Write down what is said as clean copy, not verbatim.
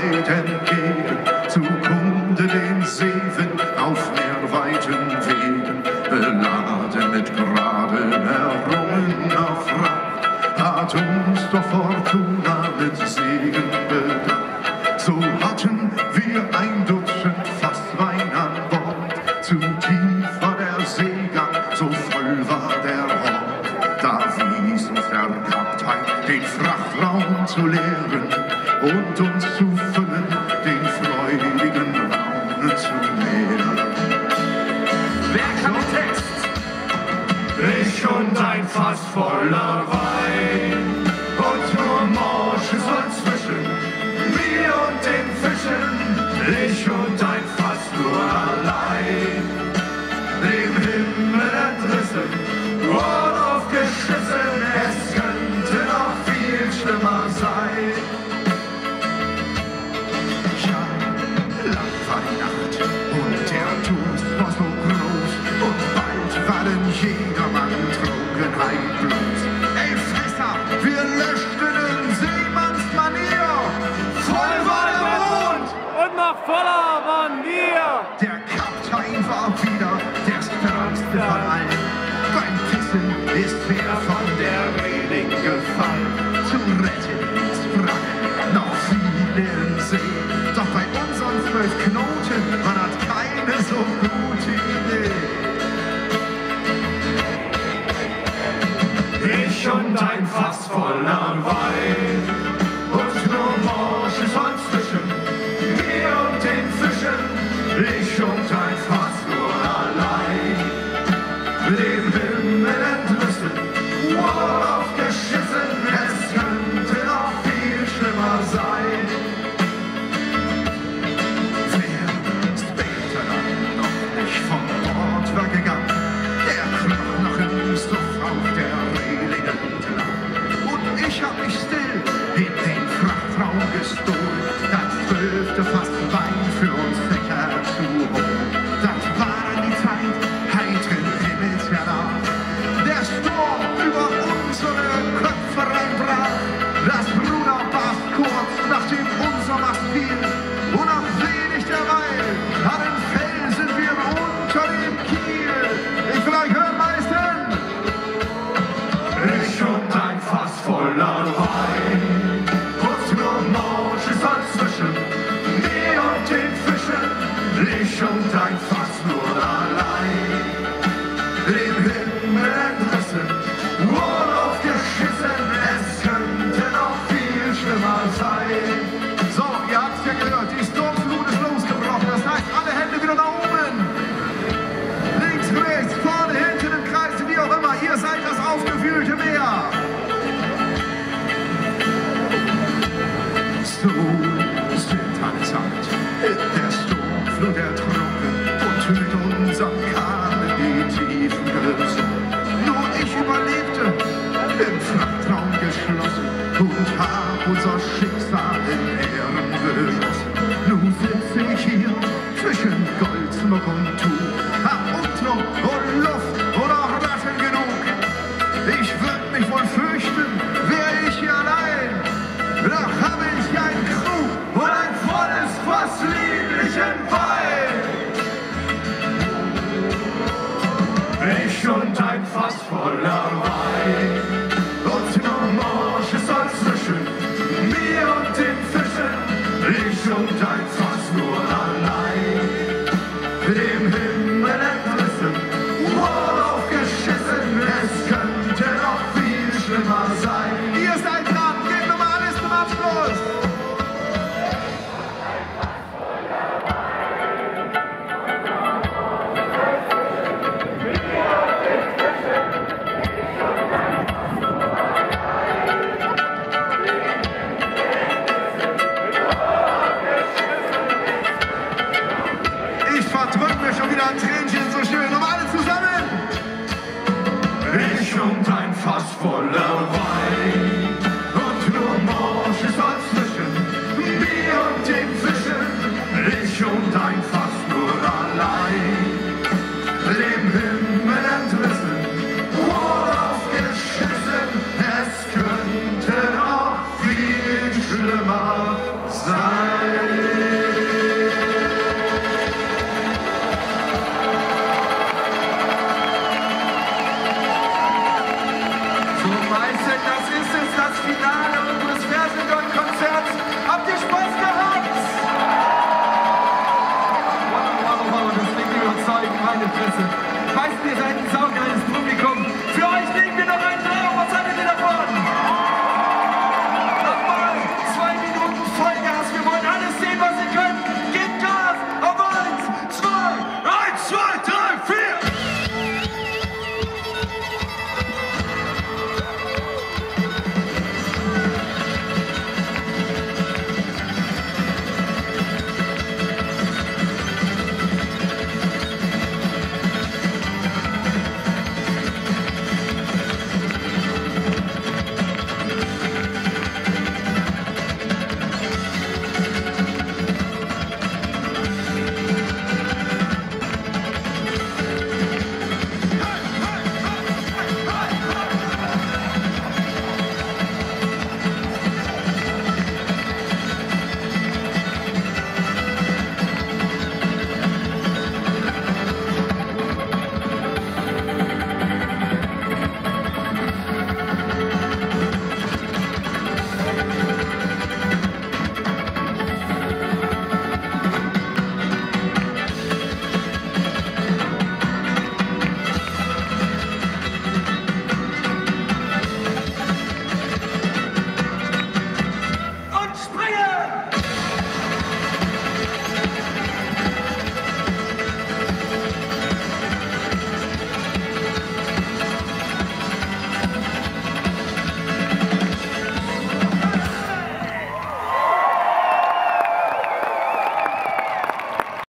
weit entgegen, zu Kunde den Seewind auf meerweiten Wegen, beladen mit gerade errungener Fracht, hat uns doch Fortuna mit Segen bedacht. So hatten wir ein Dutzend Fass Wein an Bord, zu tief war der Seegang, so voll war der Ort. Da wies uns der Kaptein, den Frachtraum zu leeren und uns zu füllen, den freudigen Raum zu mehren. Wer kann den Text? Ich und ein Fass voller Wein und nur Morsches und zwischen mir und den Fischen, ich und ein Fass nur allein, dem Himmel entrissen und aufgeschissen, es könnte noch viel schlimmer sein. Ja, lang war die Nacht und der Durst war so groß und bald war denn jedermann Trunkenheit bloß. Ey Fässer, wir löschten in Seemannsmanier, voll war der Mond Und noch voller waren wir. der Kaptein war wieder der stärkste von allen. Beim Pissen ist er von der Reling gefallen. Zu retten sprang noch viele in See. Doch bei unseren 12 Knoten war das keine so gute Idee. Ich und ein Fass voller Wein und nur Morsches und zwischen mir und den Fischen, ich und ein Fass nur allein, dem Himmel entrissen, aufgeschissen, es könnte noch viel schlimmer sein. Wer später dann noch nicht vom Ort war gegangen, der kroch noch im Suff auf der Reling entlang. Und ich hab mich still in den Frachtraum gestohlen, das 12. Fass Wein für uns Fächer zu holen. Das war dann die Zeit heitren Himmels hernach, der Sturm über unsere Köpfe reinbrach. Das Ruder barst kurz, nachdem unser Mast fiel, und nach wenig derweil an den Felsen wir unter dem Kiel. Ich will euch hören, Meister! Ich und ein Fass voller Wein und nur Morsches dazwischen, mir und den Fischen, ich und ein Fass nur allein, dem Himmel entrissen, aufgeschissen, es könnte noch viel schlimmer sein. So, ihr habt's ja gehört, die Sturmflut ist losgebrochen, das heißt, alle Hände wieder nach oben. Links, rechts, vorne, hinten im Kreis, wie auch immer, ihr seid das aufgewühlte Meer. So sind allesamt in der Sturmflut ertrunken und mit unserem Kahn in die Tiefen gesunken. Nur ich überlebte, im Frachtraum geschlossen, und hab unser Schicksal in Ehren beschlossen. Nun sitze ich hier zwischen Goldschmuck und Tuch, hab Umdruck und Luft und auch Ratten genug. Ich würd mich wohl fürchten, wär ich hier allein, doch hab ich ein Krug und ein volles Fass lieblichen Wein. Ich und ein Fass voller Wein und nur Morsches dazwischen, mir und den Fischen, ich und ein Fass nur allein, dem Himmel entrissen, aufgeschissen, es könnte noch viel schlimmer sein. Ihr seid dran, gebt nochmal alles zum Abschluss. Ich verdrück mir schon wieder ein Tränchen, so schön. Nochmal alle zusammen. Ich und ein Fass voller Wein und nur Morsches dazwischen, mir und den Fischen, ich und ein Fass nur allein, dem Himmel entrissen, aufgeschissen, es könnte noch viel schlimmer sein. keine Fresse. Weißt du, ihr seid ein saugeiles